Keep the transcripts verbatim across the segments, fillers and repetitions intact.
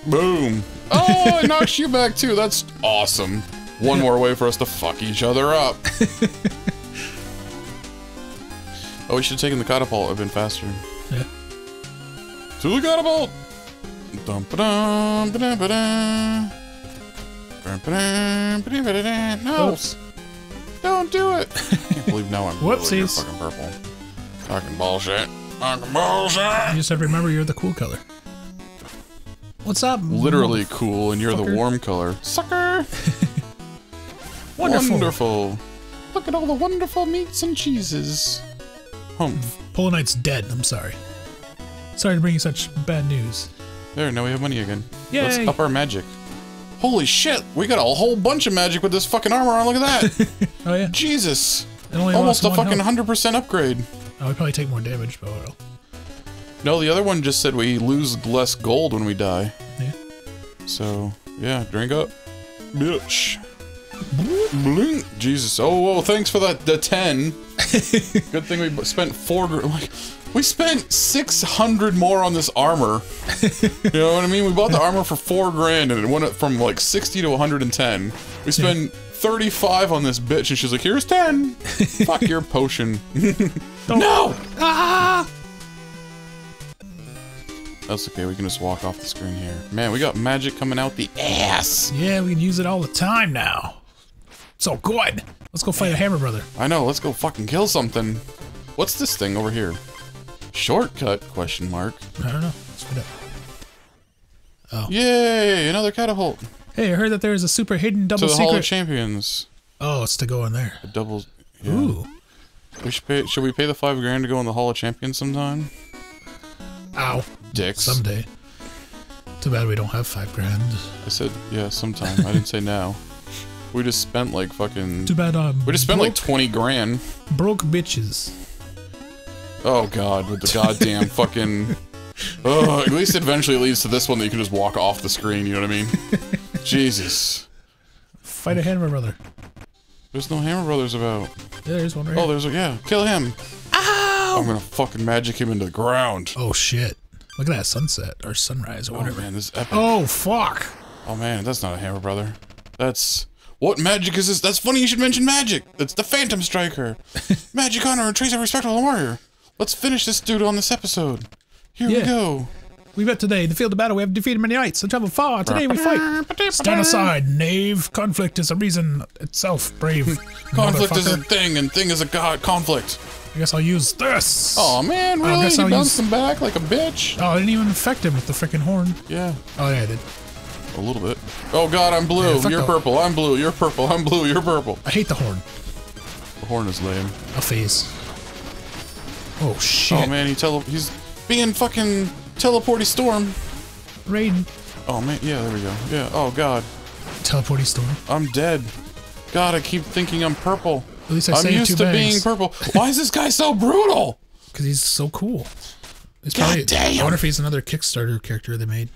Boom. Oh, it knocks you back too. That's awesome. One more way for us to fuck each other up. Oh, we should have taken the catapult. I've been faster. Yeah. To the catapult. Dum ba dum ba dum ba dum. Dum ba dum ba dum ba dum. No. Oops. Don't do it. I can't believe now I'm literally Whoopsies. fucking purple. Talking bullshit. Talking bullshit. You just have to remember you're the cool color. What's up? Literally cool, and you're the Fucker. warm color. Sucker. Wonderful. Wonderful. Look at all the wonderful meats and cheeses. Humph. Polo Knight's dead. I'm sorry. Sorry to bring you such bad news. There, now we have money again. Yay. Let's up our magic. Holy shit, we got a whole bunch of magic with this fucking armor on. Look at that. Oh yeah. Jesus. It only Almost a lost one fucking one health. hundred percent upgrade. Oh, we probably take more damage, but whatever. No, the other one just said we lose less gold when we die. Yeah. So, yeah, drink up. Bitch. Blink. Jesus. Oh, whoa, thanks for that, the ten. Good thing we spent four, gr- like, we spent six hundred more on this armor. You know what I mean? We bought the armor for four grand and it went up from like sixty to one hundred ten. We spent yeah. thirty-five on this bitch and she's like, here's ten. Fuck your potion. No! Ah! That's okay, we can just walk off the screen here. Man, we got magic coming out the ass. Yeah, we can use it all the time now. So good. Let's go fight a hammer brother. I know, let's go fucking kill something. What's this thing over here? Shortcut, question mark. I don't know. Let's find out. Oh. Yay, another catapult. Hey, I heard that there's a super hidden double to the secret. Hall of Champions. Oh, it's to go in there. A double, yeah. Ooh. We should pay, should we pay the five grand to go in the Hall of Champions sometime? Ow. Dicks. Someday. Too bad we don't have five grand. I said, yeah, sometime. I didn't say now. We just spent like fucking... Too bad, um... We just spent broke, like twenty grand. Broke bitches. Oh god, with the goddamn fucking... Oh, at least eventually it leads to this one that you can just walk off the screen, you know what I mean? Jesus. Fight a hammer brother. There's no Hammer Brothers about. Yeah, there's one right Oh, here. there's a... Yeah, kill him. Ow! I'm gonna fucking magic him into the ground. Oh, shit. Look at that sunset, or sunrise, or Oh whatever. man, this is epic. Oh, fuck! Oh man, that's not a Hammer Brother. That's... What magic is this? That's funny you should mention magic! It's the Phantom Striker! Magic honor and trace of respectable warrior! Let's finish this dude on this episode. Here Yeah. we go. We met today. In the field of battle, we have defeated many knights and traveled far. Today we fight. Stand aside, knave. Conflict is a reason itself, brave. Conflict is a motherfucker. thing, and thing is a god conflict. I guess I'll use this. Oh man, I really? guess You I'll bounced use- him back like a bitch? Oh, I didn't even affect him with the freaking horn. Yeah, Oh, yeah, I did. a little bit. Oh god, I'm blue. Yeah, fuck You're off. purple. I'm blue. You're purple. I'm blue. You're purple. I hate the horn. The horn is lame. A phase. Oh, shit. Oh man, he tele he's being fucking teleporty storm. Raiden. Oh man, yeah, there we go. Yeah, oh god. Teleporting storm. I'm dead. God, I keep thinking I'm purple. At least I I'm saved used two to bags. being purple. Why is this guy so brutal? Because he's so cool. He's God probably, damn. I wonder if he's another Kickstarter character they made.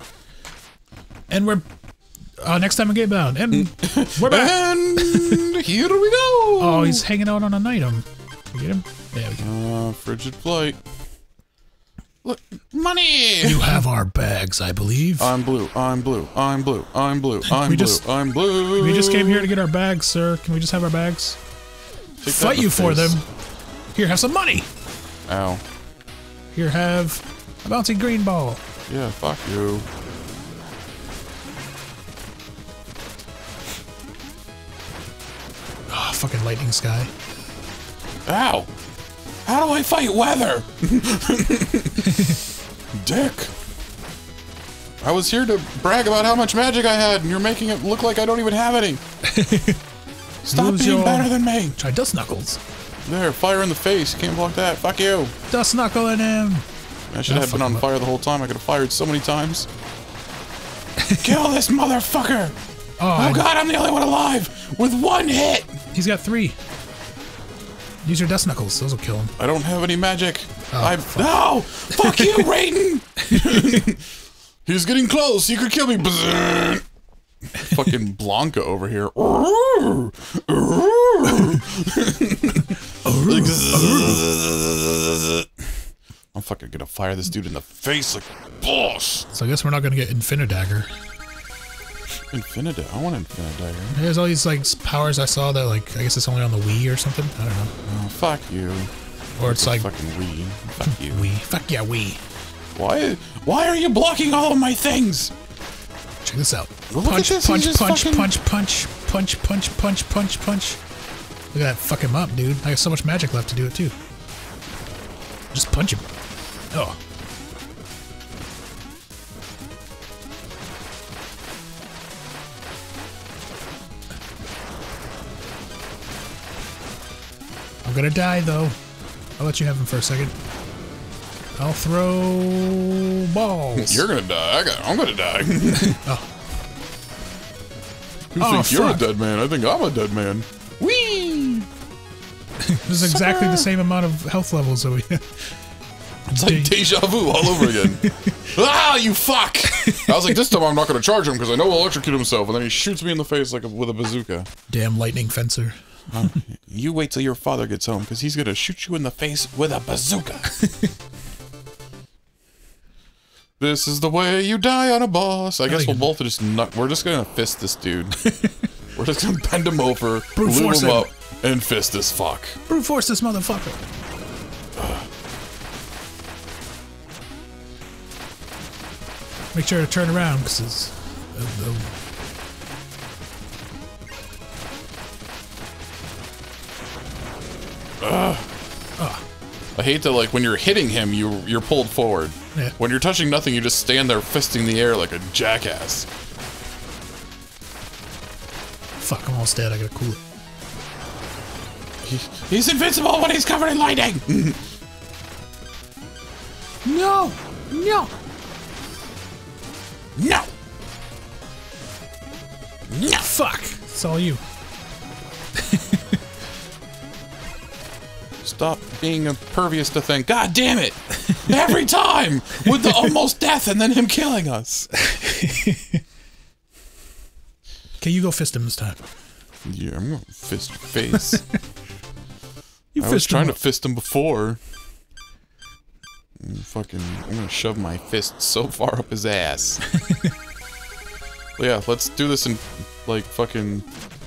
And we're... Uh, next time we get bound. And we're back. And here we go. Oh, he's hanging out on an item. We get him? Yeah, we get him. Uh, frigid flight. Look, money! You have our bags, I believe. I'm blue, I'm blue, I'm blue, I'm blue, I'm We blue, just- I'm blue. we just came here to get our bags, sir. Can we just have our bags? Take that Fight in you the for face. them. Here, have some money. Ow. Here, have a bouncy green ball. Yeah, fuck you. Oh, fucking lightning sky. Ow! How do I fight weather? Dick. I was here to brag about how much magic I had, and you're making it look like I don't even have any. Stop Use being your- better than me. Try dust knuckles. There, fire in the face. You can't block that. Fuck you. Dust knuckling him. I should Yeah, have been fuck on him up. fire the whole time. I could have fired so many times. Kill this motherfucker! Oh, Oh I- god, I'm the only one alive! With one hit! he's got three. Use your dust knuckles. Those will kill him. I don't have any magic. Oh, I fuck. No! Fuck you, Raiden! He's getting close. He could kill me. Bzzz. Fucking Blanca over here. Like, I'm fucking gonna fire this dude in the face like a boss. So I guess we're not gonna get Infinidagger. Infinida? I want Infinidagger. There's all these like powers I saw that like I guess it's only on the Wii or something. I don't know. Oh, fuck you. Or it's like fucking Wii. Fuck you. Wii. Fuck yeah, Wii. Why? Why are you blocking all of my things? Check this out. Look Punch, at this, punch, he's just punch, fucking- punch, punch, punch, punch, punch, punch, punch. Look at that. Fuck him up, dude. I got so much magic left to do it too. Just punch him. Oh. I'm gonna die though. I'll let you have him for a second. I'll throw balls. You're gonna die. I got. I'm gonna die. Oh. You Oh, think you're fuck. a dead man? I think I'm a dead man. Whee! This is exactly the same amount of health levels that we It's like deja vu all over again. Ah, you fuck! I was like, this time I'm not gonna charge him because I know he'll electrocute himself, and then he shoots me in the face like a, with a bazooka. Damn lightning fencer. Um, you wait till your father gets home because he's gonna shoot you in the face with a bazooka. This is the way you die on a boss. I guess we'll both just nut. We're just gonna fist this dude. We're just gonna bend him over, Brute loot force him him. up, and fist this fuck. Brute force this motherfucker. Make sure to turn around because it's. Uh, uh, I hate that, like, when you're hitting him, you, you're pulled forward. Yeah. When you're touching nothing, you just stand there fisting the air like a jackass. fuck, I'm almost dead. I gotta cool it. He, he's invincible when he's covered in lightning! No! No! No! No! Fuck! It's all you. Stop being impervious to things. God damn it! Every time! With the almost death and then him killing us. Okay, you go fist him this time. Yeah, I'm gonna fist your face. You I was fist trying him to up. fist him before. I'm fucking, I'm gonna shove my fist so far up his ass. Yeah, let's do this in, like, fucking...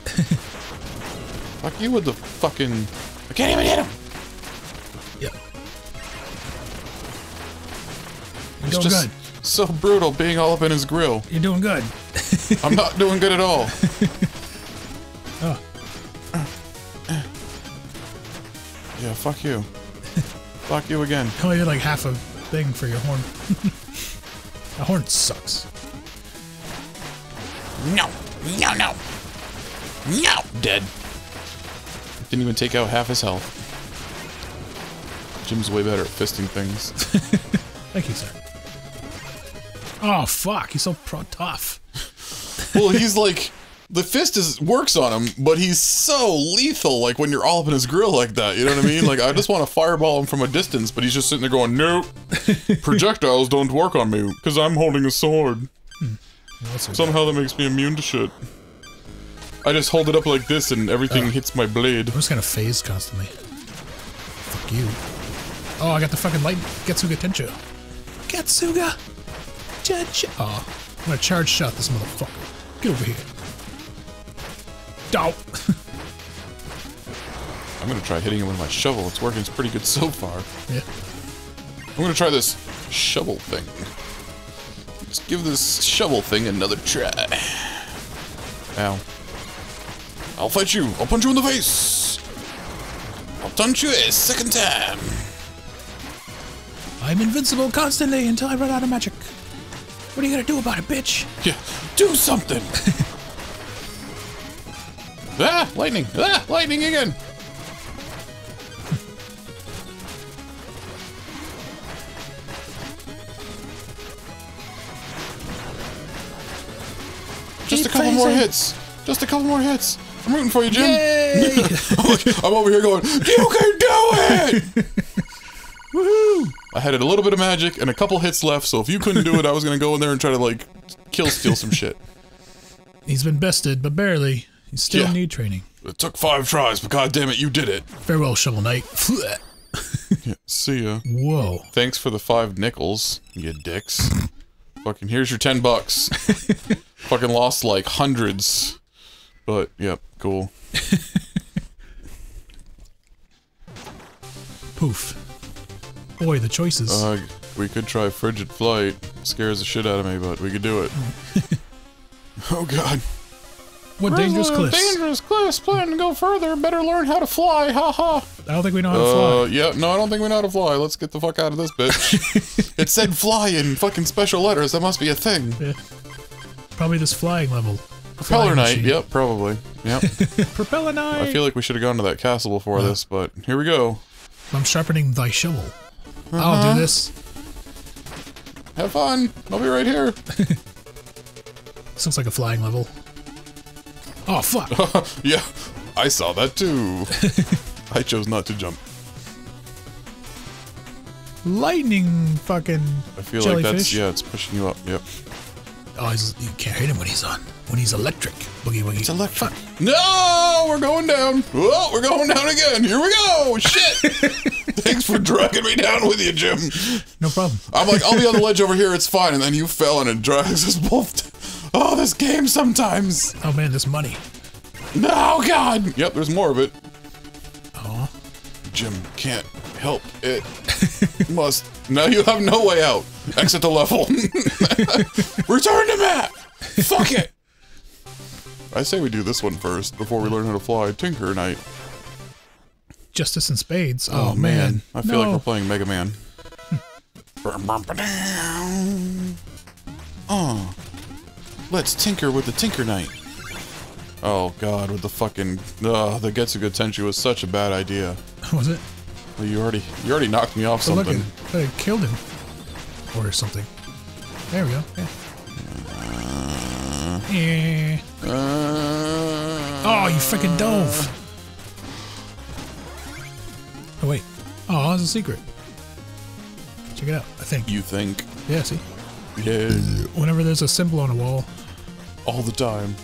Fuck you with the fucking... I can't even hit him! Yep. You're It's doing just good. so brutal being all up in his grill. You're doing good. I'm not doing good at all. Oh. Yeah, fuck you. Fuck you again. I only did like half a thing for your horn. The horn sucks. No! No, no! No! Dead. Didn't even take out half his health. Jim's way better at fisting things. Thank you, sir. Oh, fuck. He's so pro tough. Well, he's like... The fist is works on him, but he's so lethal, like, when you're all up in his grill like that, you know what I mean? Like, I just want to fireball him from a distance, but he's just sitting there going, nope, projectiles don't work on me, because I'm holding a sword. Hmm. What's it Somehow that makes me immune to shit. I just hold it up like this and everything Oh. hits my blade. I'm just gonna phase constantly. Fuck you. Oh, I got the fucking light Getsuga Tencho. Getsuga! Tencho! Oh, I'm gonna charge shot this motherfucker. Get over here. Dow! I'm gonna try hitting him with my shovel. It's working pretty good so far. Yeah. I'm gonna try this shovel thing. Let's give this shovel thing another try. Ow. I'll fight you. I'll punch you in the face. I'll punch you a second time. I'm invincible constantly until I run out of magic. What are you gonna do about it, bitch? Yeah, do something. Ah, lightning. Ah, lightning again. Just a couple more hits. Just a couple more hits. I'm rooting for you, Jim. Yay! I'm, like, I'm over here going, you can do it! Woohoo! I had a little bit of magic and a couple hits left, so if you couldn't do it, I was gonna go in there and try to, like, kill steal some shit. He's been bested, but barely. You still Yeah. need training. It took five tries, but god damn it, you did it. Farewell, Shovel Knight. Yeah, see ya. Whoa. Thanks for the five nickels, you dicks. Fucking here's your ten bucks. Fucking lost like hundreds. But, yep, cool. Poof. Boy, the choices. Uh, we could try Frigid Flight. Scares the shit out of me, but we could do it. Oh god. What dangerous There's a cliffs? Dangerous cliffs. Plan to go further. Better learn how to fly. Ha ha. I don't think we know how to Uh, fly. yeah, no, I don't think we know how to fly. Let's get the fuck out of this bitch. It said fly in fucking special letters. That must be a thing. Yeah. Probably this flying level. Propeller Flying Knight. machine. Yep, probably. Yep. Propeller Knight. I feel like we should have gone to that castle before Yeah. this, but here we go. I'm sharpening thy shovel. Uh-huh. I'll do this. Have fun. I'll be right here. This looks like a flying level. Oh, fuck. Yeah, I saw that too. I chose not to jump. Lightning fucking I feel jellyfish. like that's, yeah, it's pushing you up. Yep. Oh, he's, you can't hit him when he's on. When he's electric. Boogie woogie. It's electric. No, we're going down. Oh, we're going down again. Here we go. Shit. Thanks for dragging me down with you, Jim. No problem. I'm like, I'll be on the ledge over here. It's fine. And then you fell and it drags us both. Oh, this game sometimes. Oh man, this money. No, God. Yep, there's more of it. Oh. Jim can't help it. Must. Now you have no way out. Exit the level. Return to map. Fuck it. I say we do this one first before we learn how to fly. Tinker Knight. Justice in spades. Oh, Oh, man. man. I feel no. like we're playing Mega Man. Oh. Let's tinker with the Tinker Knight. Oh god, with the fucking uh the Getsuga Tenchu was such a bad idea. Was it? Well, you already you already knocked me off Oh, look, something. it, it killed him. Or something. There we go. Yeah. Uh, Eh. uh, Oh, you freaking dove. Oh, wait. Oh, there's a secret. Check it out, I think. You think? Yeah, see? Yeah. Whenever there's a symbol on a wall, All the time.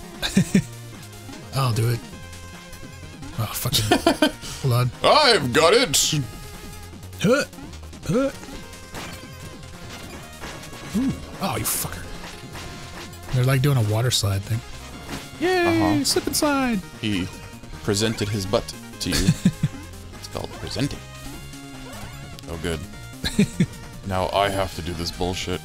I'll do it. Oh, fucking. Hold on. I've got it! Huh. Huh. Ooh. Oh, you fucker. They're like doing a water slide thing. Yay! Uh-huh. Slip and slide! He presented his butt to you. It's called presenting. Oh, good. Now I have to do this bullshit.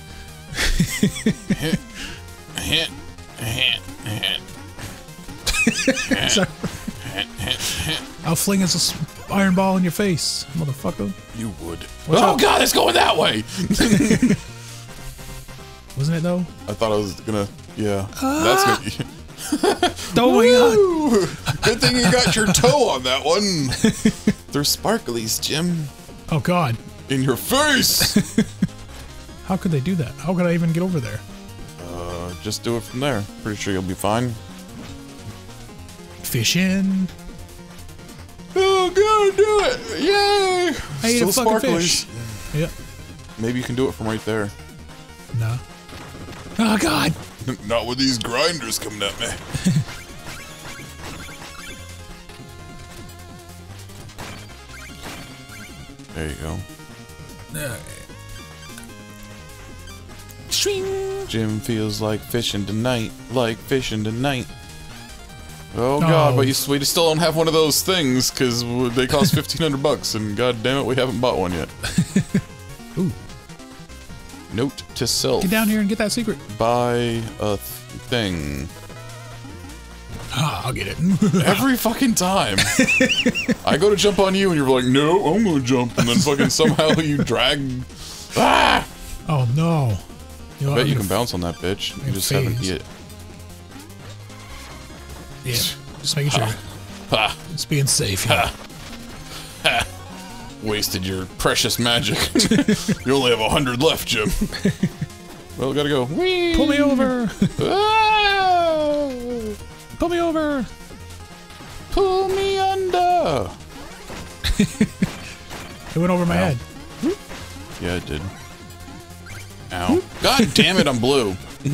Sorry. I'll fling this s- iron ball in your face, motherfucker. You would. Watch oh out. god, it's going that way! Wasn't it though? I thought I was gonna. Yeah. That's gonna. Oh my god! Woo! Good thing you got your toe on that one. They're sparklies, Jim. Oh god. In your face! How could they do that? How could I even get over there? Uh, just do it from there. Pretty sure you'll be fine. Fish in. Oh god, do it! Yay! I ate a Still fucking sparklies. fish. Yep. Maybe you can do it from right there. No. Oh god! Not with these grinders coming at me. There you go. Swing! Jim feels like fishing tonight, like fishing tonight. Oh No. god, but you, we still don't have one of those things because they cost fifteen hundred bucks, and god damn it, we haven't bought one yet. Ooh. Note to self: Get down here and get that secret. buy a th thing. Ah, I'll get it. Every fucking time. I go to jump on you, and you're like, "No, I'm gonna jump," and then fucking somehow you drag. Ah! Oh no. You know, I bet I'm you gonna can bounce on that bitch. You I'm just haven't phased. yet. Yeah, just making sure. Ha! Just being safe. Yeah. Ha! Wasted your precious magic. You only have a hundred left, Jim. Well, gotta go. Whee! Pull me over! Ah! Pull me over! Pull me under. It went over my Ow. head. Yeah, it did. Ow. God damn it, I'm blue.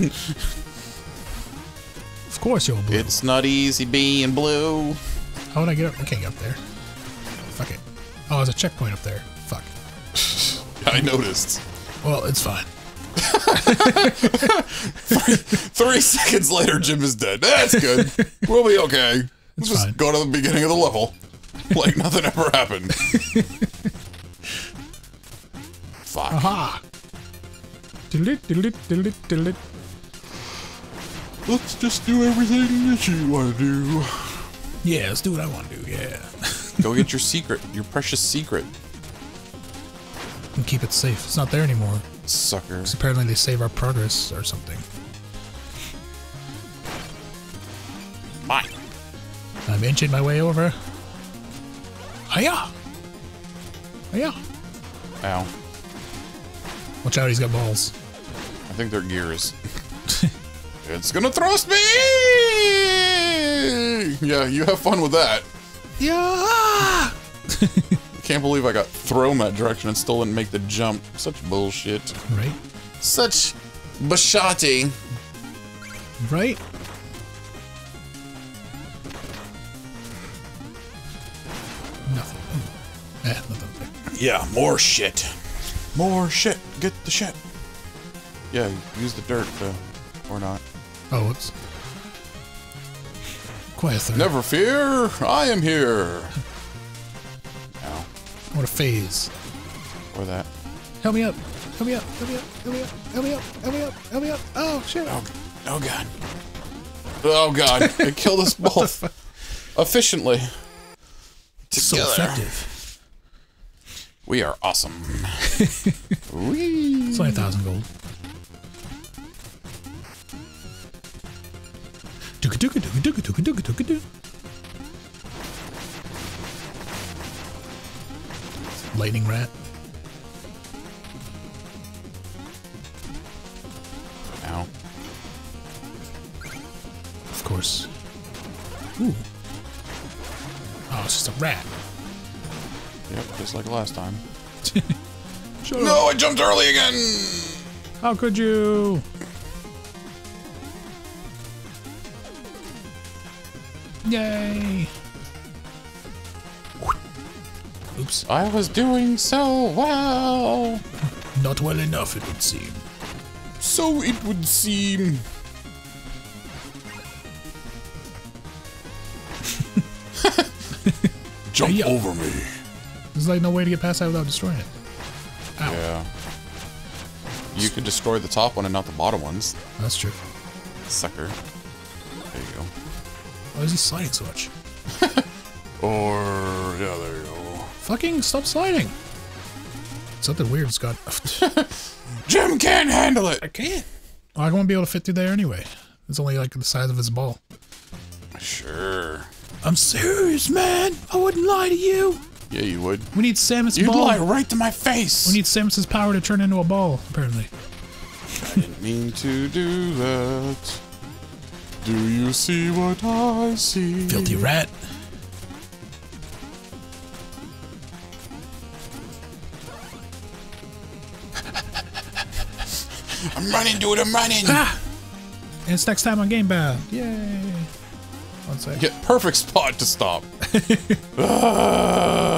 Of course you're blue. It's not easy being blue. How would I get up? I can't get up there. Fuck it. Oh, there's a checkpoint up there. Fuck. I noticed. Well, it's fine. three, three seconds later, Jim is dead. That's good. We'll be okay. Let's just fine. go to the beginning of the level. Like nothing ever happened. Fuck. Aha! Diddle-it, diddle-it, diddle-it, diddle-it. Let's just do everything that you want to do. Yeah, let's do what I want to do, yeah. Go get your secret. Your precious secret. And keep it safe. It's not there anymore. Sucker. Because apparently they save our progress or something. Mine. I'm inching my way over. Hiya! Hiya! Ow. Watch out, he's got balls. I think they're gears. It's gonna thrust me! Yeah, you have fun with that. Yeah! Can't believe I got thrown that direction and still didn't make the jump. Such bullshit. Right? Such bashati. Right? Nothing. Eh, nothing. Yeah, more shit. More shit. Get the shit. Yeah, use the dirt to, or not. Oh, whoops. Quiet there. Never fear, I am here. Ow. What a phase. Or that. Help me up. Help me up. Help me up. Help me up. Help me up. Help me up. Help me up. Oh, shit. Oh, oh god. Oh god. It killed us both. Efficiently. So Together. effective. We are awesome. Whee. It's only a thousand gold. Dooka dooka dooka dooka dooka dooka dooka doo. Lightning rat. Ow. Of course. Ooh. Oh, it's just a rat. Yep, just like last time. Shut No, I jumped early again! How could you? Yay! Oops. I was doing so well! Not well enough, it would seem. So it would seem. Jump Hey-ya. over me. There's like no way to get past that without destroying it. Ow. Yeah. You could destroy the top one and not the bottom ones. That's true. Sucker. There you go. Why is he sliding so much? Or, yeah, there you go. Fucking stop sliding! Something weird's got. Jim can't handle it! I can't. Well, I won't be able to fit through there anyway. It's only like the size of his ball. Sure. I'm serious, man. I wouldn't lie to you. Yeah, you would. We need Samus's You'd ball. lie right to my face! We need Samus's power to turn into a ball, apparently. I didn't mean to do that. Do you see what I see? Filthy rat. I'm running, dude, I'm running! Ah! And it's next time on Game Bound. Yay. One sec. Yeah, perfect spot to stop. Ah.